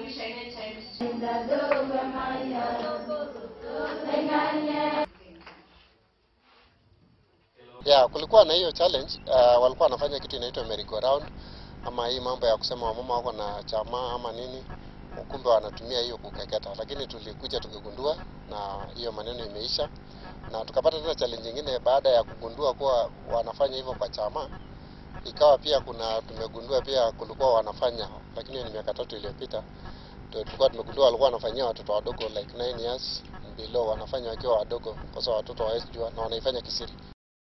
Yeah, kulikuwa na hiyo challenge. Walikuwa wanafanya kitu inaitwa merry-go-round, ama hii mambo ya kusema wamama wako na chama ama nini, kumbe wanatumia hiyo kukeketa. Lakini tulikuja tukigundua na hiyo maneno imeisha, na tukapata tena challenge nyingine baada ya kugundua kuwa wanafanya hivyo kwa chama. Ikawa pia tumegundua pia kulikuwa wanafanya, lakini ni miaka 3 iliyopita tulikuwa tumegundua walikuwa wanafanyia watoto wadogo like 9 years below, wanafanya wakiwa wadogo kwa sababu watoto hawajui na wanaifanya kisiri.